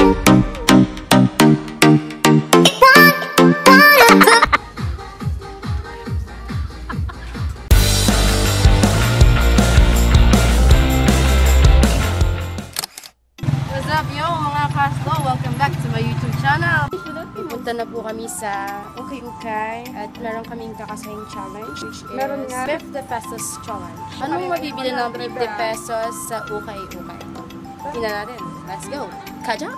Punta na po kami sa UKAY at meron kaming kakasayang challenge which is 50 pesos challenge. Anong mabibili ng 50 pesos sa UKAY? Tingnan natin. Let's go! Kaja!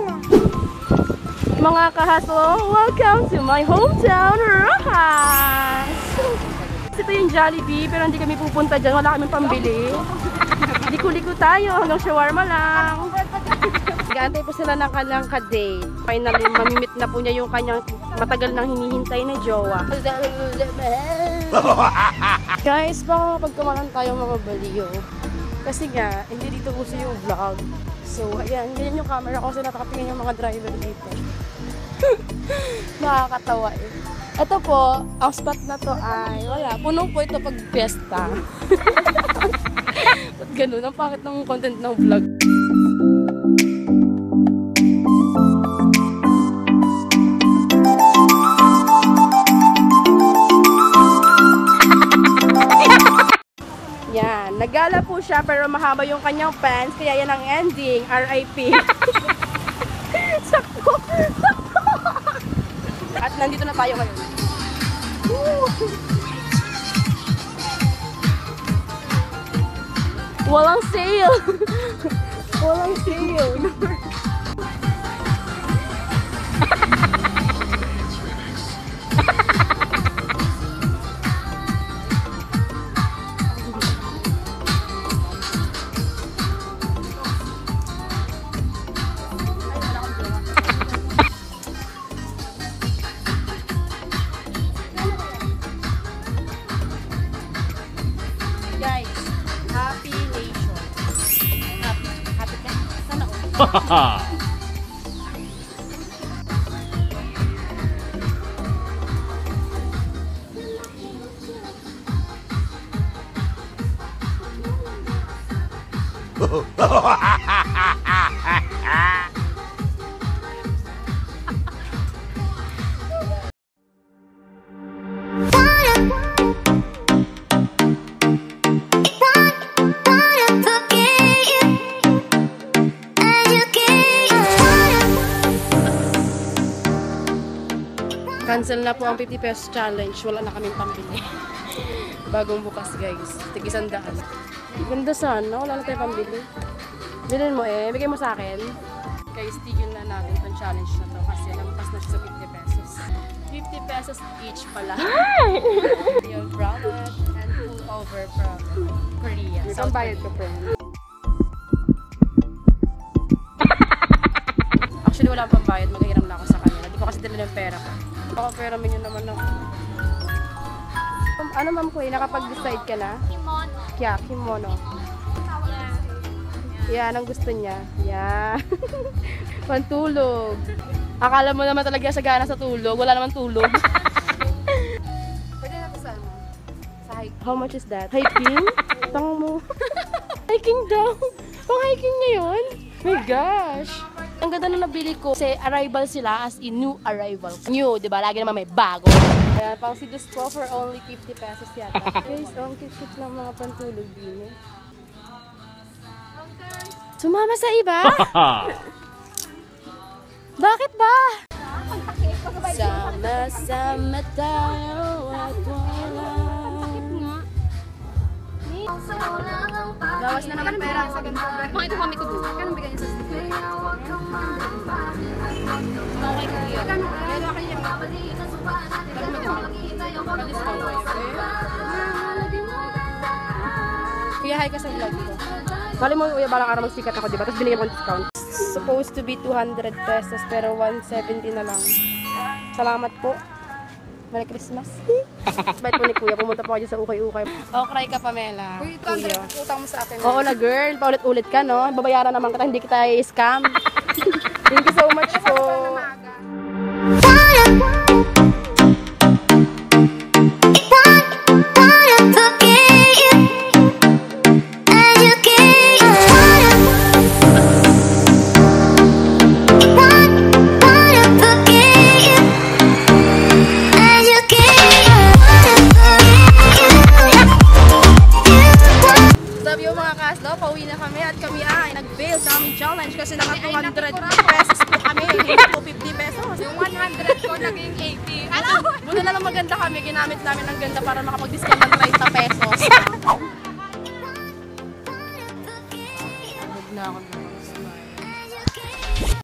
Mga kahaslo, welcome to my hometown, Rojas! Ito yung Jollibee pero hindi kami pupunta dyan. Wala kaming pambili. Liko-liko tayo hanggang shawarma lang. Nag-aantay po sila ng kanyang ka-date. Finally, mamimit na po niya yung kanyang matagal nang hinihintay na jowa. Guys, baka mapagkamalan tayo mga baliyo. Kasi nga, hindi dito uso yung vlog. So, ayan, ganyan yung camera ko. Kasi nakatingin yung mga driver dito. Nakakatawa eh. Ito po, ang spot na to ay, wala, puno po ito pag fiesta. Ba't ganun? Ang pakit ng content ng vlog. Yan, nagala po siya pero mahaba yung kanyang pants, kaya yan ang ending, RIP. Sakto! At nandito na tayo ngayon. Walang sale! Walang sale! Guys, happy nation. Happy ka? Sana all. Cancel na po ang 50 pesos challenge. Wala na kaming pambili. Bagong bukas guys. Tig-100. Ganda sana. Wala na tayong pambili. Bilhin mo eh. Bigay mo sa akin. Guys, tigil na natin itong challenge na to. Kasi lampas na siya sa 50 pesos. 50 pesos each pala. Yung product and pullover from Korea. Saan bayad ko, friend? Actually, wala pang bayad. Maghiram na ako sa kanila. Hindi ko kasi dala ng pera ko. Baka pera minyo naman ako. Ano ma'am ko eh? Nakapag-decide ka na? Kimono. Yeah, kimono. Yan, ang gusto niya. Yan. Pantulog. Akala mo naman talaga sagana sa tulog. Wala naman tulog. Pwede na to saan mo? Sa hiking. How much is that? Hiking? Tango mo. Hiking daw. Pang hiking ngayon? My gosh. Ang ganda na nabili ko kasi arrival sila as in new arrival. New, di ba? Lagi naman may bago. Kaya pang sidus ko for only 50 pesos yata. Guys, ang cute-cute ng mga pantulog din eh. Sumama sa iba? Bakit ba? Sama-sama tayo at wala. Bawas na naman pera sa ganito. Mga ito kami ko doon. Kano bigay niya sa sticker? Okay ko yun. Kano kayo yung Kuya, hi ka sa vlog ko. Bali mo, kuya, balang araw magsikat ako, diba? Tapos binigyan ko ng discount. Supposed to be 200 pesos, pero 170 na lang. Salamat po. Merry Christmas. Bait po ni Kuya, pumunta po kayo sa ukay-ukay. Okay ka, Pamela. Uy, Kuya. Utang mo sa akin. Oo na, girl. Paulit-ulit ka, no? Babayaran naman kita, hindi kita i-scam. Thank you so much po. aming challenge kasi naka 200 pesos po kami. 250 pesos. Yung 100 ko naging 80. Alam mo? Buti na lang maganda kami. Ginamit namin ng ganda para makapag-discount ng 30 pesos.